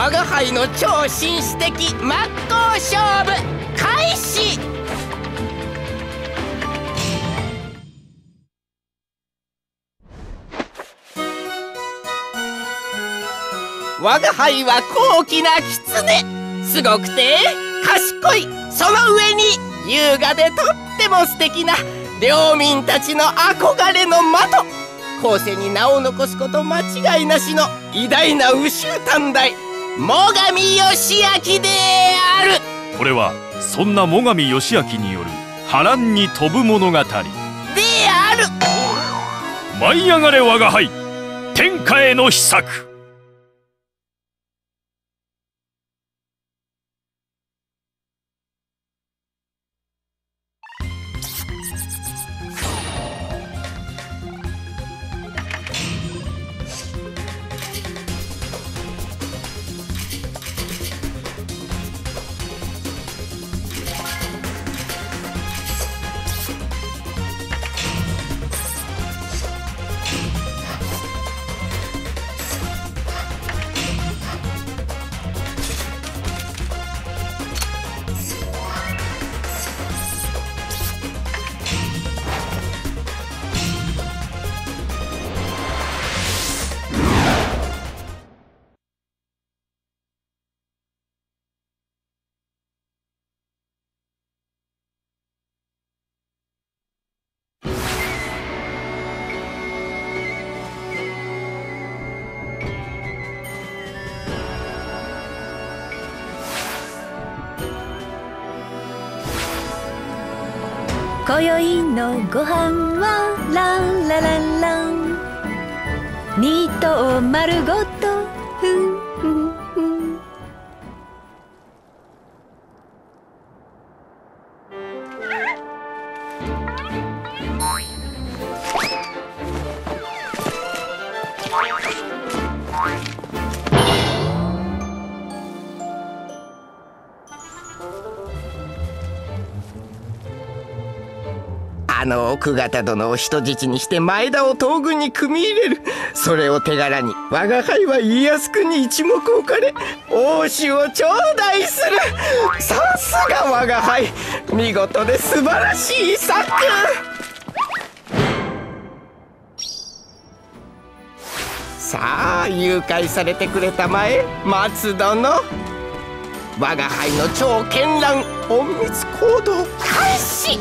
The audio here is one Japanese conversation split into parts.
我が輩の超紳士的真っ向勝負開始。我が輩は高貴な狐、すごくて賢い、その上に優雅でとっても素敵な領民たちの憧れの的、後世に名を残すこと間違いなしの偉大な羽州短大最上義明である。 これはそんな最上義明による波乱に飛ぶ物語である。 舞い上がれ我が輩、天下への秘策。 今宵のご飯はランラランラン、2頭丸ごとふんふんふん。 奥方殿を人質にして前田を東軍に組み入れる。それを手柄に我が輩は家康君に一目置かれ王子を頂戴する。さすが我が輩、見事で素晴らしい策。さあ誘拐されてくれたまえ松殿、我が輩の超絢爛隠密行動開始。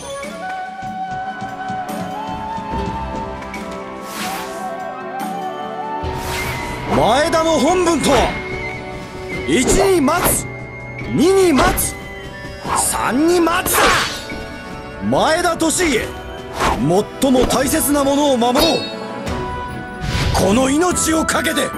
前田の本分とは1に待つ、2に待つ、3に待つだ。前田利家、最も大切なものを守ろう。この命を懸けて。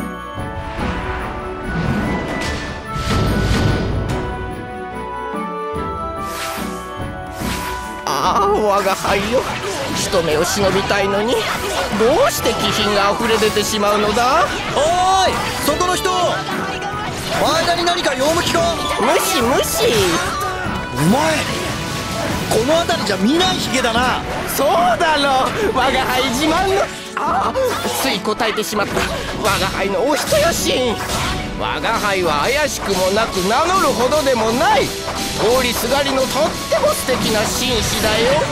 ああ我が輩よ、一目を忍びたいのにどうして気品が溢れ出てしまうのだ。 おーい、そこの人、前田に何か用向きか。 無視無視。 お前この辺りじゃ見ないヒゲだな。 そうだろう、我が輩自慢の。ああつい答えてしまった。我が輩のお人よし。我が輩は怪しくもなく名乗るほどでもない通りすがりのとっても素敵な紳士だよ。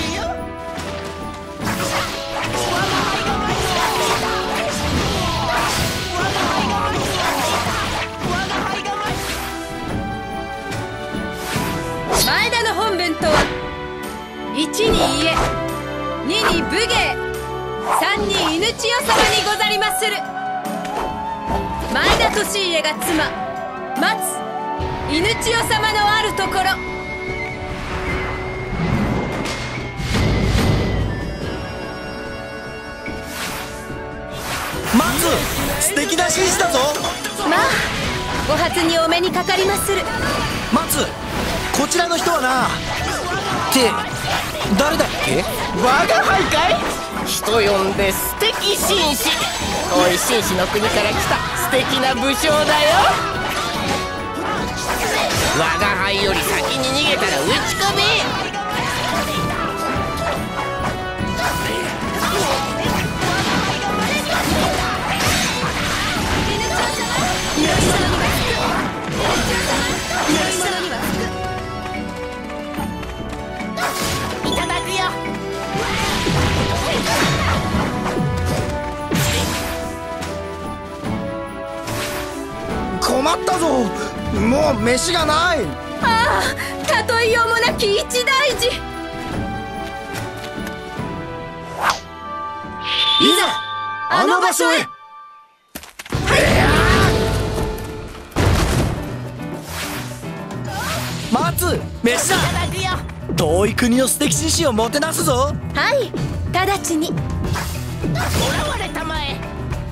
前田の本分とは1に家、2に武芸、3に犬千代様にござりまする。前田利家が妻松犬千代様のあるところ。 松、素敵な紳士だぞ。 まあお初にお目にかかりまする。 松、こちらの人はな。って誰だっけ。 我が輩かい。人呼んで素敵紳士。遠い紳士の国から来た素敵な武将だよ。我が輩より先に逃げたら打ち込め。 犬千代様まったぞ。もう飯がない。 ああ、例えようもなき一大事。 いざあの場所へ。待つ、飯だ。遠い国の素敵紳士をもてなすぞ。 はい、直ちに。 囚われたまえ。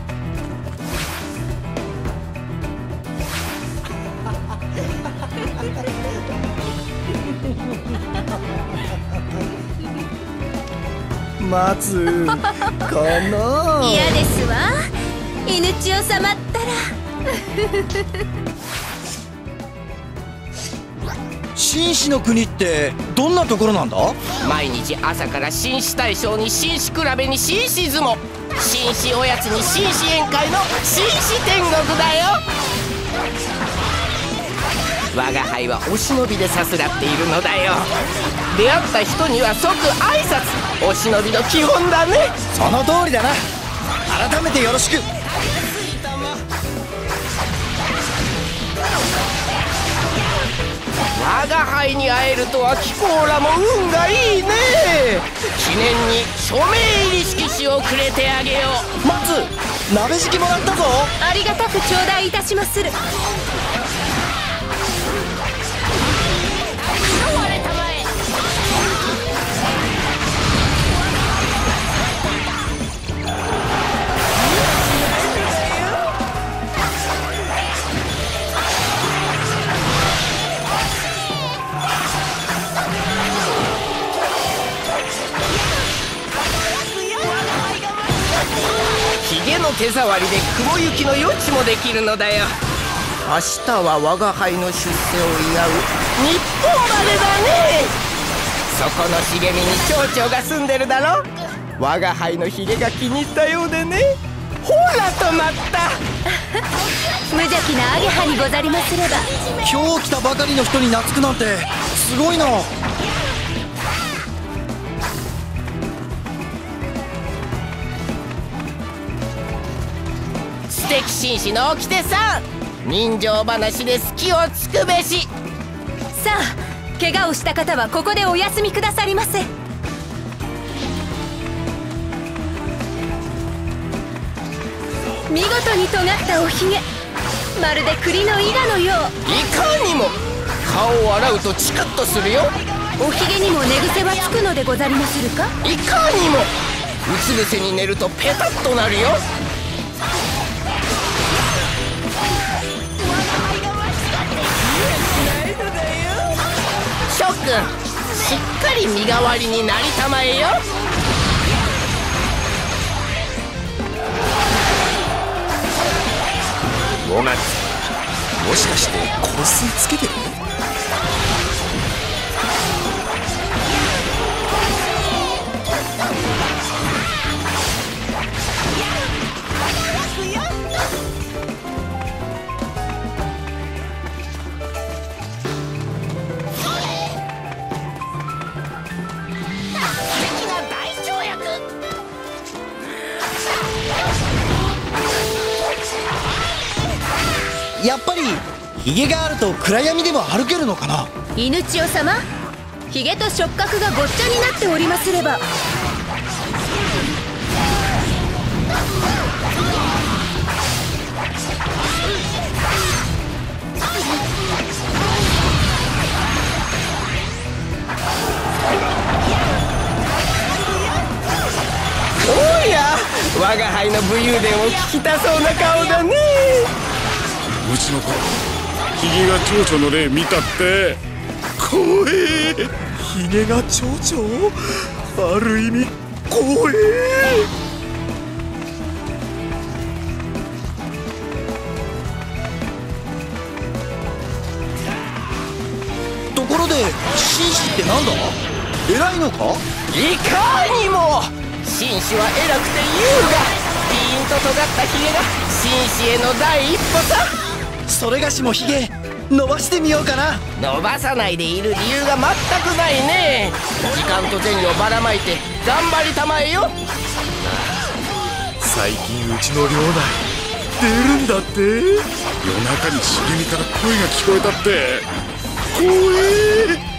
待つかな。 嫌ですわ、犬千代様ったら。 紳士の国ってどんなところなんだ？ 毎日朝から紳士大将に紳士比べに紳士相撲、紳士おやつに紳士宴会の紳士天国だよ。我が輩はお忍びでさすらっているのだよ。出会った人には即挨拶、お忍びの基本だね。 その通りだな。改めてよろしく。 我が輩に会えるとは貴公らも運がいいね。記念に署名入り色紙をくれてあげよう。 待つ、鍋敷きもらったぞ。 ありがたく頂戴いたしまする。 ヒゲの手触りで雲行きの予知もできるのだよ。明日は我が輩の出世を祝う日本晴れだね。そこの茂みに町長が住んでるだろ。我が輩のヒゲが気に入ったようでね。ほら止まった。 無邪気なアゲハにござりますれば。 今日来たばかりの人に懐くなんてすごいな。 素敵紳士の掟さん、人情話で隙をつくべし。 さあ、怪我をした方はここでお休みくださりませ。見事に尖ったおひげ、まるで栗の伊賀のよう。 いかにも。顔を洗うとチクッとするよ。 おひげにも寝癖はつくのでござりまするか。 いかにも。うつ伏せに寝るとペタッとなるよ。諸君、しっかり身代わりになりたまえよ。 5月、もしかして香水つけてる？やっぱりヒゲがあると暗闇でも歩けるのかな。 犬千代様、ヒゲと触覚がごっちゃになっておりますれば。 おや、我が輩の武勇伝を聞きたそうな顔だね。 うちの子、ヒゲが蝶々の霊見たって。怖え。 ヒゲが蝶々？ある意味怖え。ところで紳士ってなんだ？偉いのか？ いかにも。紳士は偉くて優雅。ピーンと尖ったヒゲが紳士への第一歩さ。 それがしもヒゲ伸ばしてみようかな。 伸ばさないでいる理由が全くないね。時間と銭をばらまいて頑張りたまえよ。 最近うちの領内出るんだって。夜中に茂みから声が聞こえたって。怖え。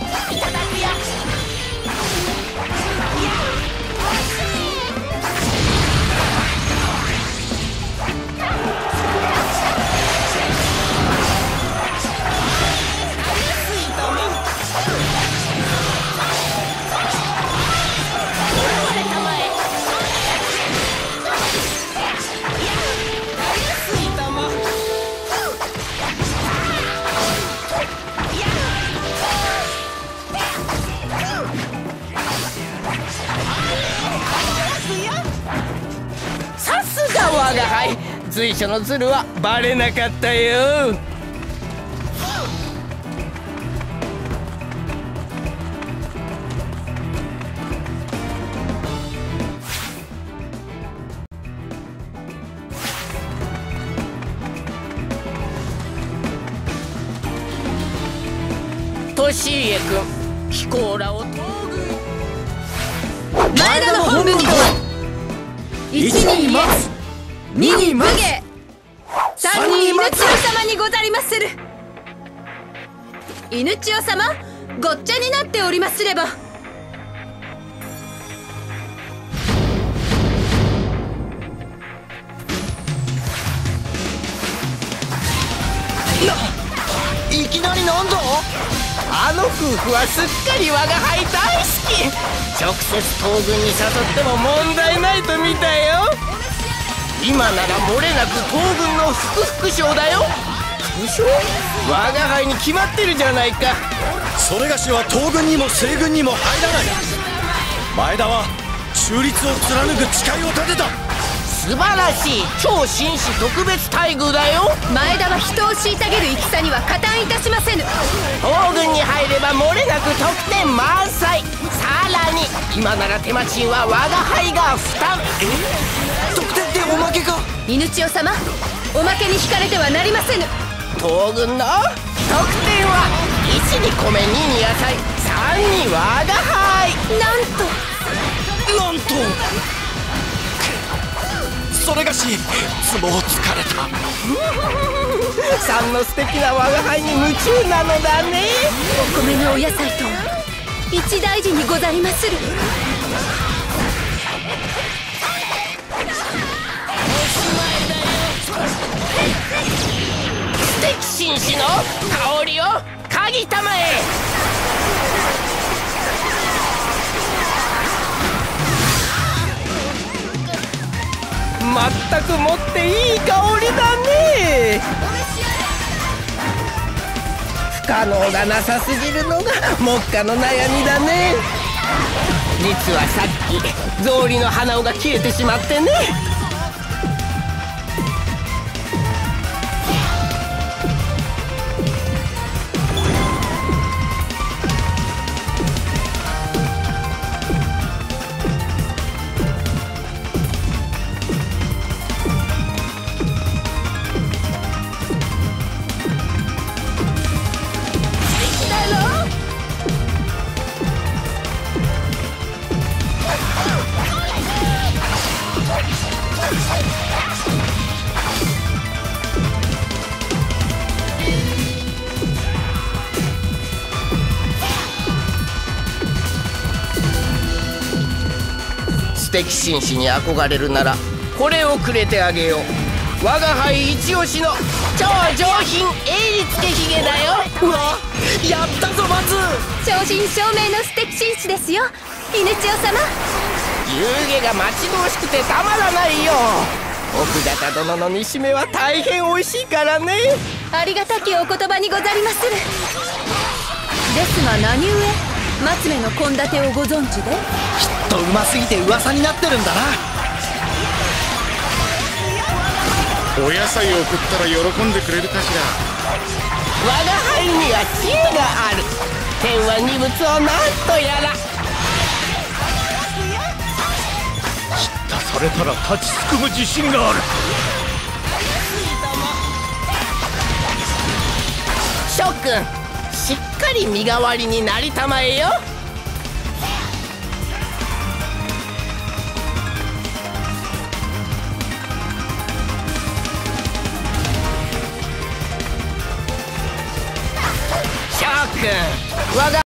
さすが我が輩、随所のズルはバレなかったよ。利家君、飛行らを東軍。 前田の本分とは1に家、2に武芸、3に犬千代様にござりまする。犬千代様、ごっちゃになっておりますれば。 いきなりなんだ。 あの夫婦はすっかり我が輩大好き。直接東軍に誘っても問題ないと見たよ。今なら漏れなく東軍の副将だよ。副将？我が輩に決まってるじゃないか。 それがしは東軍にも西軍にも入らない。前田は中立を貫く誓いを立てた。 素晴らしい超紳士特別待遇だよ。 前田は人を虐げる戦には加担いたしませぬ。 東軍に入れば漏れなく得点満載。さらに今なら手間賃は我が輩が負担。 得点っておまけか。 犬千代様、おまけに引かれてはなりませぬ。 東軍の得点は1に米、2に野菜、3に我が輩。 なんとそれがし、相撲疲れた。 3の素敵な我が輩に夢中なのだね。 お米のお野菜とは一大事にござりまする。 素敵紳士の香りを鍵玉へ。まったくもっていい香りだね。不可能がなさすぎるのが目下の悩みだね。実はさっき草履の鼻緒が消えてしまってね。素敵紳士に憧れるならこれをくれてあげよう。我が輩一押しの超上品鋭利つけひげだよ。 うわ、やったぞ松。 正真正銘の素敵紳士ですよ、犬千代様。 湯気が待ち遠しくてたまらないよ。奥方殿の煮しめは大変美味しいからね。 ありがたきお言葉にござりまする。ですが何故松目の献立をご存知で？ きっとうますぎて噂になってるんだな。 お野菜を送ったら喜んでくれるかしら。 我が輩には知恵がある。天は二物をなんとやら。 出されたら立ちすくむ自信がある。 諸君、しっかり身代わりになりたまえよ。 我が